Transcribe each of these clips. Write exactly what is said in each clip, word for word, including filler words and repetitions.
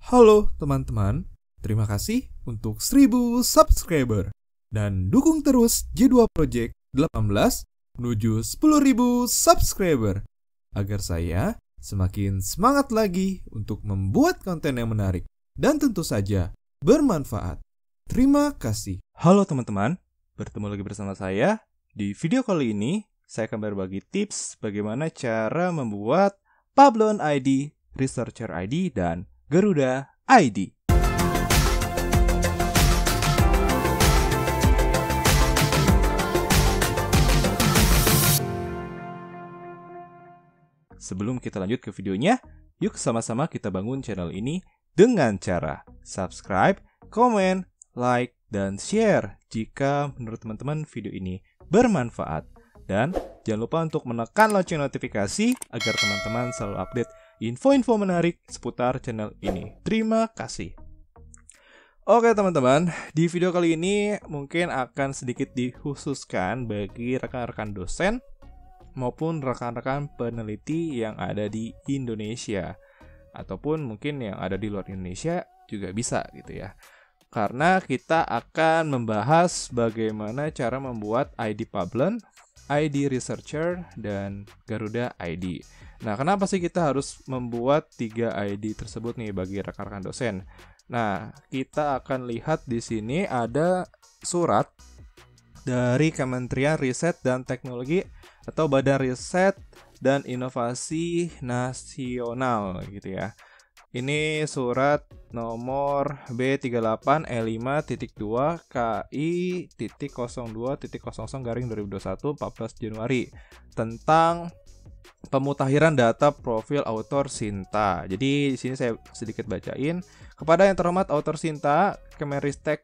Halo teman-teman, terima kasih untuk seribu subscriber dan dukung terus J dua Project delapan belas menuju sepuluh ribu subscriber agar saya semakin semangat lagi untuk membuat konten yang menarik dan tentu saja bermanfaat. Terima kasih. Halo teman-teman, bertemu lagi bersama saya. Di video kali ini, saya akan berbagi tips bagaimana cara membuat Pablon I D, Researcher I D, dan Garuda I D. Sebelum kita lanjut ke videonya, yuk sama-sama kita bangun channel ini dengan cara subscribe, komen, like, dan share jika menurut teman-teman video ini bermanfaat. Dan jangan lupa untuk menekan lonceng notifikasi agar teman-teman selalu update info-info menarik seputar channel ini. Terima kasih. Oke teman-teman, di video kali ini mungkin akan sedikit dikhususkan bagi rekan-rekan dosen maupun rekan-rekan peneliti yang ada di Indonesia, ataupun mungkin yang ada di luar Indonesia juga bisa gitu ya. Karena kita akan membahas bagaimana cara membuat I D Pablon, I D Researcher, dan Garuda I D. Nah, kenapa sih kita harus membuat tiga I D tersebut nih bagi rekan-rekan dosen? Nah, kita akan lihat di sini ada surat dari Kementerian Riset dan Teknologi atau Badan Riset dan Inovasi Nasional gitu ya. Ini surat nomor B tiga puluh delapan E lima titik dua K I titik nol dua titik nol nol garing dua ribu dua puluh satu empat belas Januari tentang pemutakhiran data profil author Sinta. Jadi di sini saya sedikit bacain. Kepada yang terhormat author Sinta, Kemenristek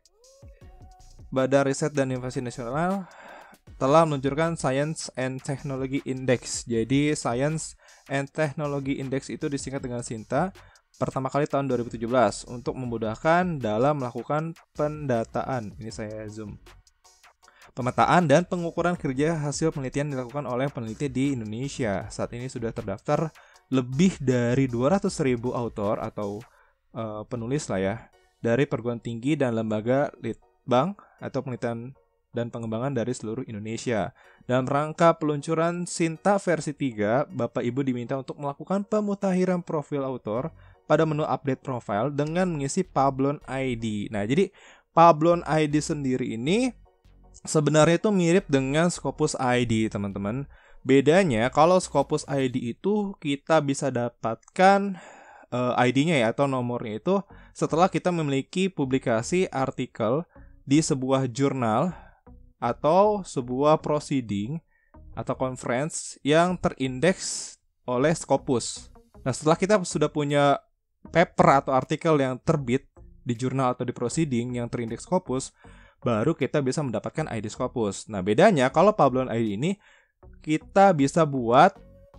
Badan Riset dan Inovasi Nasional telah meluncurkan Science and Technology Index. Jadi Science and Technology Index itu disingkat dengan Sinta. Pertama kali tahun dua ribu tujuh belas untuk memudahkan dalam melakukan pendataan. Ini saya zoom. Pemetaan dan pengukuran kerja hasil penelitian dilakukan oleh peneliti di Indonesia. Saat ini sudah terdaftar lebih dari dua ratus ribu autor atau uh, penulis lah ya, dari perguruan tinggi dan lembaga litbang atau penelitian dan pengembangan dari seluruh Indonesia. Dalam rangka peluncuran Sinta versi tiga, Bapak Ibu diminta untuk melakukan pemutakhiran profil autor pada menu update profile dengan mengisi Pablon I D. Nah, jadi Pablon I D sendiri ini sebenarnya itu mirip dengan Scopus I D, teman-teman. Bedanya kalau Scopus I D itu kita bisa dapatkan uh, I D-nya ya atau nomornya itu setelah kita memiliki publikasi artikel di sebuah jurnal atau sebuah proceeding atau conference yang terindeks oleh Scopus. Nah, setelah kita sudah punya paper atau artikel yang terbit di jurnal atau di proceeding yang terindeks Scopus, baru kita bisa mendapatkan I D Scopus. Nah, bedanya kalau Pablon I D ini kita bisa buat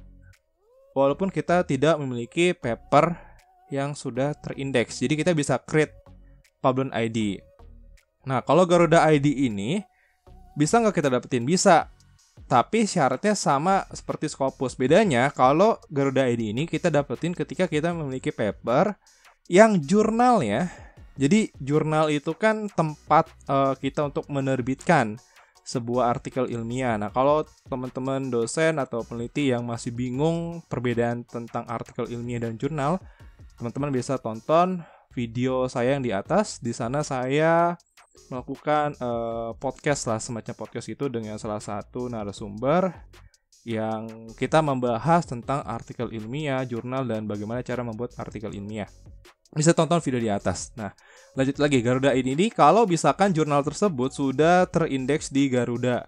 walaupun kita tidak memiliki paper yang sudah terindeks. Jadi kita bisa create Pablon I D. Nah, kalau Garuda I D ini bisa nggak kita dapetin? Bisa. Tapi syaratnya sama seperti Scopus. Bedanya kalau Garuda I D ini kita dapetin ketika kita memiliki paper yang jurnalnya. Jadi jurnal itu kan tempat uh, kita untuk menerbitkan sebuah artikel ilmiah. Nah, kalau teman-teman dosen atau peneliti yang masih bingung perbedaan tentang artikel ilmiah dan jurnal, teman-teman bisa tonton video saya yang di atas. Di sana saya melakukan uh, podcast lah, semacam podcast itu dengan salah satu narasumber yang kita membahas tentang artikel ilmiah, jurnal, dan bagaimana cara membuat artikel ilmiah. Bisa tonton video di atas. Nah, lanjut lagi, Garuda I D ini kalau misalkan jurnal tersebut sudah terindeks di Garuda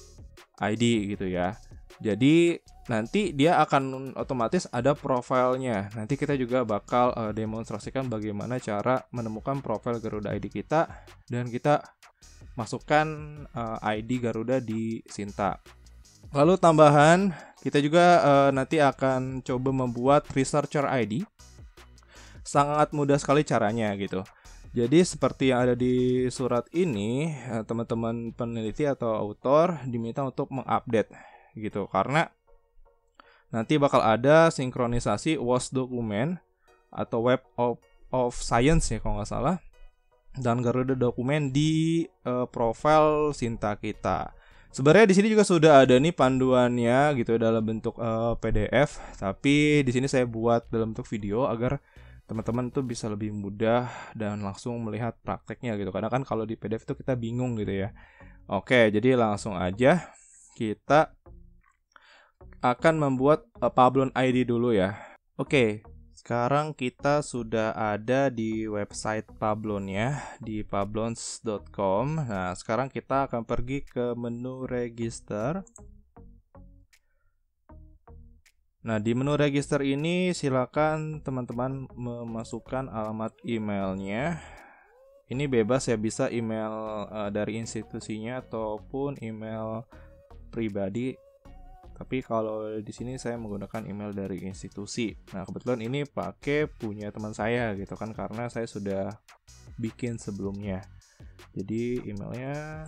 I D gitu ya. Jadi nanti dia akan otomatis ada profilnya. Nanti kita juga bakal uh, demonstrasikan bagaimana cara menemukan profil Garuda I D kita dan kita masukkan uh, I D Garuda di Sinta. Lalu tambahan, kita juga uh, nanti akan coba membuat Researcher I D. Sangat mudah sekali caranya gitu. Jadi seperti yang ada di surat ini, teman-teman peneliti atau autor diminta untuk mengupdate gitu. Karena nanti bakal ada sinkronisasi W O S dokumen atau Web of of Science ya kalau nggak salah, dan Garuda dokumen di uh, profil Sinta kita. Sebenarnya di sini juga sudah ada nih panduannya gitu dalam bentuk uh, P D F, tapi di sini saya buat dalam bentuk video agar teman-teman tuh bisa lebih mudah dan langsung melihat prakteknya gitu. Karena kan kalau di P D F itu kita bingung gitu ya. Oke, jadi langsung aja kita akan membuat uh, Pablon I D dulu ya. Oke, sekarang kita sudah ada di website Pablon ya, di pablons dot com. Nah, sekarang kita akan pergi ke menu register. Nah, di menu register ini silakan teman-teman memasukkan alamat emailnya. Ini bebas ya, bisa email uh, dari institusinya ataupun email pribadi. Tapi kalau di sini saya menggunakan email dari institusi. Nah, kebetulan ini pakai punya teman saya gitu kan, karena saya sudah bikin sebelumnya. Jadi emailnya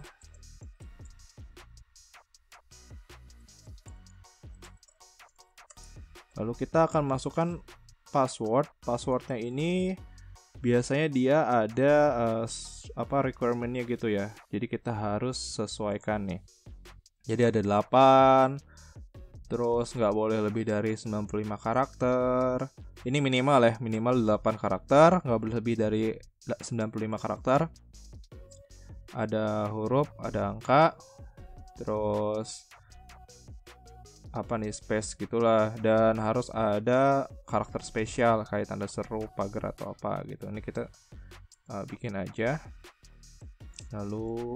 lalu kita akan masukkan password. Passwordnya ini biasanya dia ada uh, apa requirementnya gitu ya. Jadi kita harus sesuaikan nih. Jadi ada delapan, terus nggak boleh lebih dari sembilan puluh lima karakter. Ini minimal ya, minimal delapan karakter, nggak boleh lebih dari sembilan puluh lima karakter. Ada huruf, ada angka, terus apa nih, space gitulah, dan harus ada karakter spesial kayak tanda seru, pagar atau apa gitu. Ini kita uh, bikin aja. Lalu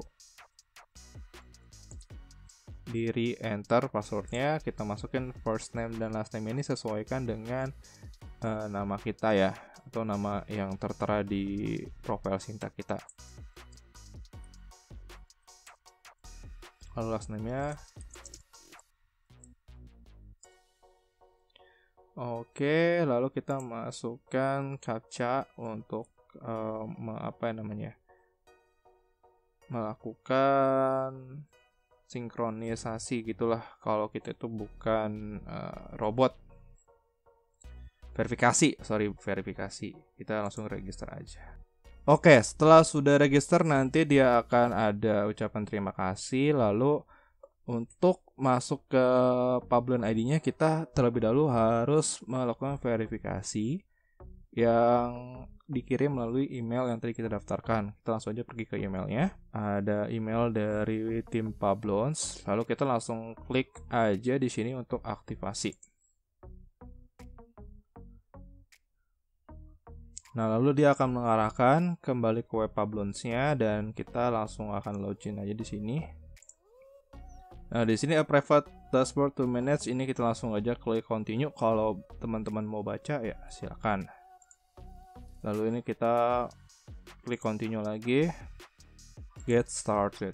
di re-enter passwordnya, kita masukin first name dan last name ini sesuaikan dengan uh, nama kita ya, atau nama yang tertera di profil Sinta kita. Lalu last name-nya oke, lalu kita masukkan captcha untuk uh, apa namanya, melakukan sinkronisasi gitulah, kalau kita itu bukan uh, robot. Verifikasi, sorry verifikasi. Kita langsung register aja. Oke, setelah sudah register nanti dia akan ada ucapan terima kasih. Lalu untuk masuk ke Pablon I D-nya kita terlebih dahulu harus melakukan verifikasi yang dikirim melalui email yang tadi kita daftarkan. Kita langsung aja pergi ke emailnya. Ada email dari tim Pablons. Lalu kita langsung klik aja di sini untuk aktivasi. Nah, lalu dia akan mengarahkan kembali ke web Pablons-nya dan kita langsung akan login aja di sini. Nah, di sini a private dashboard to manage, ini kita langsung aja klik continue. Kalau teman-teman mau baca ya silakan. Lalu ini kita klik continue lagi, get started.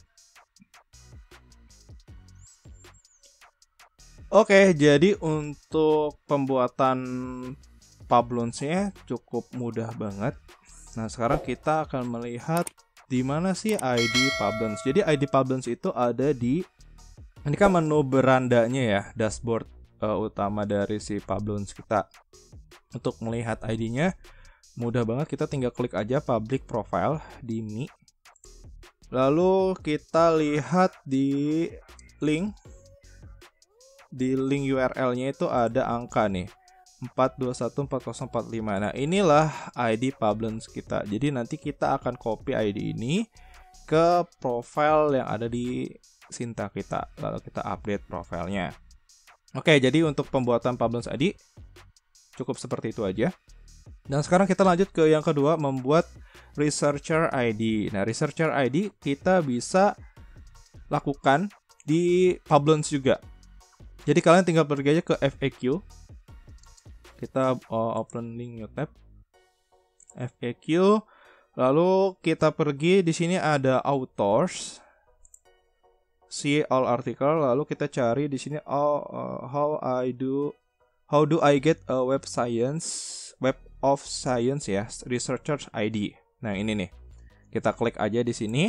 Oke, jadi untuk pembuatan Pablons-nya cukup mudah banget. Nah, sekarang kita akan melihat di mana sih I D Pablons. Jadi I D Pablons itu ada di, ini kan menu berandanya ya, dashboard uh, utama dari si Pablons kita. Untuk melihat I D-nya mudah banget, kita tinggal klik aja public profile di M I. Lalu kita lihat di link, di link U R L-nya itu ada angka nih, empat dua satu empat nol empat lima. Nah, inilah I D Pablons kita. Jadi nanti kita akan copy I D ini ke profile yang ada di Sinta kita. Lalu kita update profilnya. Oke, jadi untuk pembuatan Pablons I D cukup seperti itu aja. Dan sekarang kita lanjut ke yang kedua, membuat researcher I D. Nah, researcher I D kita bisa lakukan di Pablons juga. Jadi kalian tinggal pergi aja ke F A Q. Kita uh, open link new tab. F A Q. Lalu kita pergi, di sini ada authors. See all article. Lalu kita cari di sini oh, uh, how I do how do I get a web science web of science ya, researcher I D. Nah, ini nih. Kita klik aja di sini.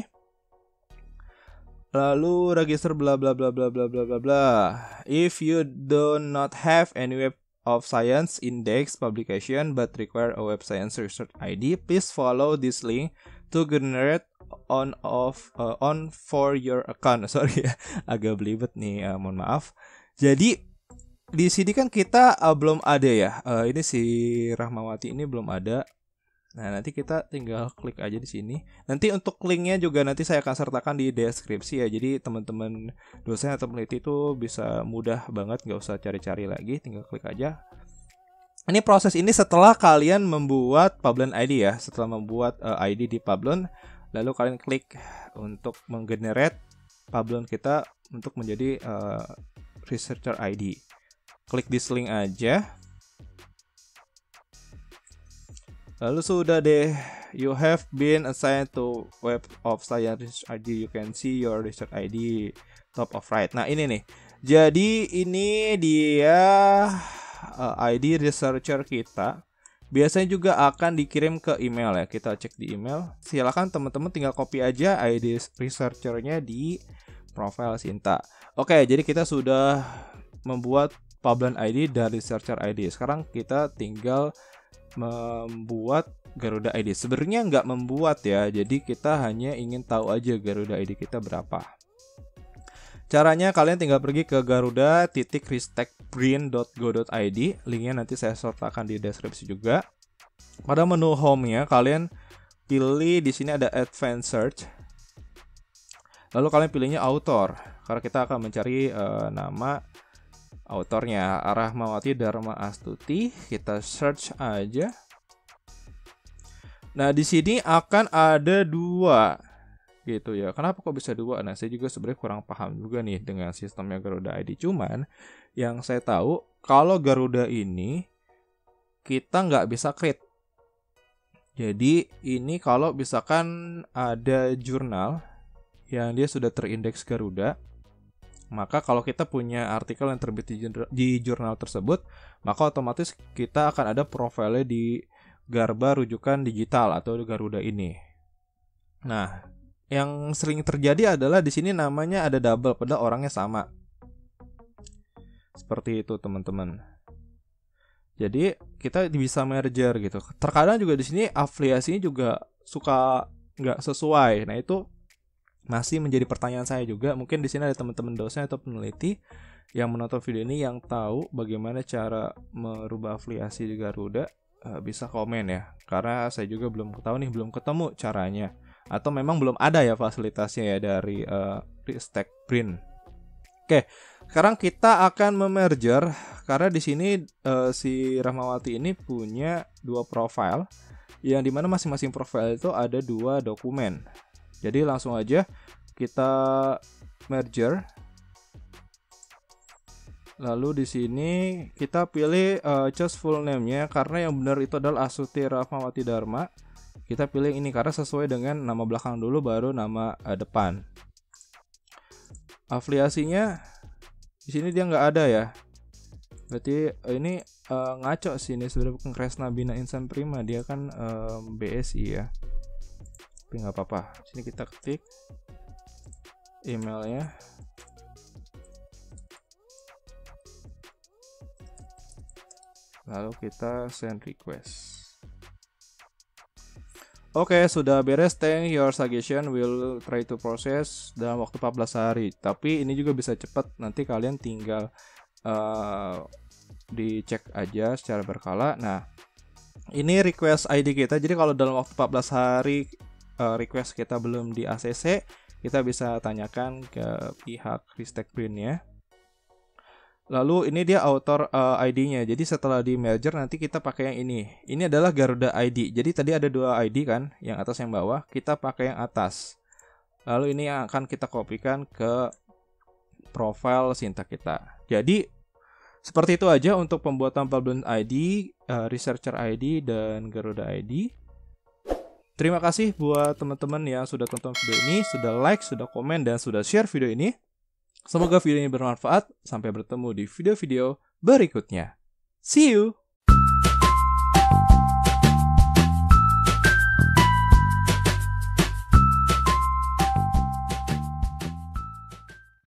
Lalu register bla bla bla bla bla bla bla bla. If you do not have any web of Science index publication but require a Web Science Research I D. Please follow this link to generate on of uh, on for your account. Sorry ya, agak belibet nih, uh, mohon maaf. Jadi di sini kan kita uh, belum ada ya. Uh, ini si Rahmawati ini belum ada. Nah, nanti kita tinggal klik aja di sini. Nanti untuk linknya juga nanti saya akan sertakan di deskripsi ya. Jadi teman-teman dosen atau peneliti itu bisa mudah banget, nggak usah cari-cari lagi, tinggal klik aja. Ini proses ini setelah kalian membuat Publon I D ya. Setelah membuat uh, I D di Publon, lalu kalian klik untuk menggenerate Publon kita untuk menjadi uh, researcher I D. Klik this link aja. Lalu sudah deh, you have been assigned to Web of Science Research I D. You can see your research I D top of right. Nah ini nih, jadi ini dia uh, I D researcher kita. Biasanya juga akan dikirim ke email ya. Kita cek di email. Silakan teman-teman tinggal copy aja I D researchernya di profile Sinta. Oke, jadi kita sudah membuat Publon I D dan researcher I D. Sekarang kita tinggal membuat Garuda I D. Sebenarnya nggak membuat ya, jadi kita hanya ingin tahu aja Garuda I D kita berapa. Caranya kalian tinggal pergi ke garuda titik ristek brin dot go dot i d. Linknya nanti saya sertakan di deskripsi juga. Pada menu home-nya kalian pilih di sini ada Advanced Search. Lalu kalian pilihnya author, karena kita akan mencari uh, nama autornya, Rahmawati Dharma Astuti. Kita search aja. Nah, di sini akan ada dua gitu ya. Kenapa kok bisa dua? Nah, saya juga sebenarnya kurang paham juga nih dengan sistemnya Garuda I D. Cuman yang saya tahu kalau Garuda ini kita nggak bisa create. Jadi ini kalau misalkan ada jurnal yang dia sudah terindeks Garuda, maka kalau kita punya artikel yang terbit di jurnal tersebut, maka otomatis kita akan ada profilnya di Garba rujukan digital atau Garuda ini. Nah, yang sering terjadi adalah di sini namanya ada double padahal orangnya sama. Seperti itu teman-teman. Jadi kita bisa merger gitu. Terkadang juga di sini afiliasinya juga suka nggak sesuai. Nah itu masih menjadi pertanyaan saya juga. Mungkin di sini ada teman-teman dosen atau peneliti yang menonton video ini yang tahu bagaimana cara merubah afiliasi di Garuda, uh, bisa komen ya. Karena saya juga belum tahu nih, belum ketemu caranya. Atau memang belum ada ya fasilitasnya ya dari uh, Ristek Brin. Oke, sekarang kita akan memerger karena di sini uh, si Rahmawati ini punya dua profile, yang dimana masing-masing profile itu ada dua dokumen. Jadi langsung aja kita merger. Lalu di sini kita pilih uh, choose full name-nya, karena yang benar itu adalah Astuti Rahmawati Dharma. Kita pilih ini karena sesuai dengan nama belakang dulu baru nama uh, depan. Afiliasinya di sini dia nggak ada ya. Berarti uh, ini uh, ngaco sih, ini sebenarnya bukan Kresna Bina Insan Prima, dia kan uh, B S I ya. Tapi nggak apa-apa. Sini kita ketik emailnya. Lalu kita send request. Oke, okay, sudah beres. Thank your suggestion will try to process dalam waktu empat belas hari. Tapi ini juga bisa cepat. Nanti kalian tinggal uh, dicek aja secara berkala. Nah, ini request I D kita. Jadi kalau dalam waktu empat belas hari uh, request kita belum di A C C, kita bisa tanyakan ke pihak Ristek Brin ya. Lalu ini dia author uh, I D-nya. Jadi setelah di merger nanti kita pakai yang ini. Ini adalah Garuda I D. Jadi tadi ada dua I D kan, yang atas yang bawah. Kita pakai yang atas. Lalu ini yang akan kita kopikan ke profile Sinta kita. Jadi seperti itu aja untuk pembuatan Publon I D, uh, Researcher I D, dan Garuda I D. Terima kasih buat teman-teman yang sudah tonton video ini, sudah like, sudah komen, dan sudah share video ini. Semoga video ini bermanfaat. Sampai bertemu di video-video berikutnya. See you!